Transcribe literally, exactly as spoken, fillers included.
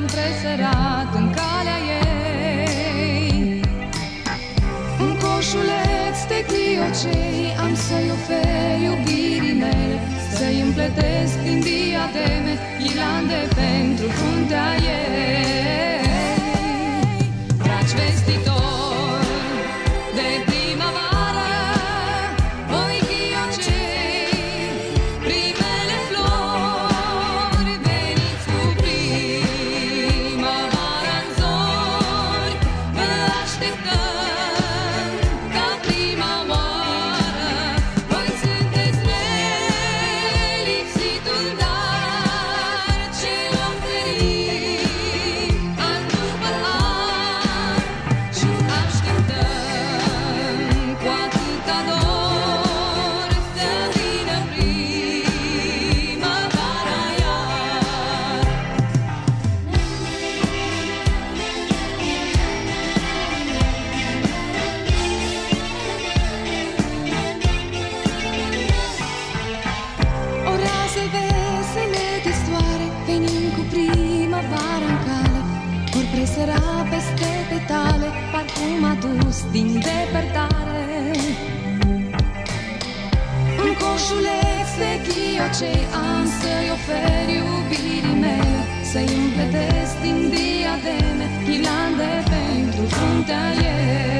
presărat în calea ei. Un coșuleț de gliocei am să-i ofer iubirii mele, să-i împletesc din diademe ghirlande pentru fruntea ei. Dragi vestitori de primăvară, voi ghiocei, primele flori, veniți cu primăvara-n zori, vă așteptăm ca prima oară. Voi sunteți nelipsitul dar ce-l oferim an după an și așteptăm cu atâta dor să vină primăvara iar. O raze vesele de soare venind cu primăvara în cale, vor presăra peste petale parfum adus din depărtare. Un coșuleț de ghiocei am să-i ofer iubirii mele, să-i împletesc din diademe ghirlande pentru fruntea ei.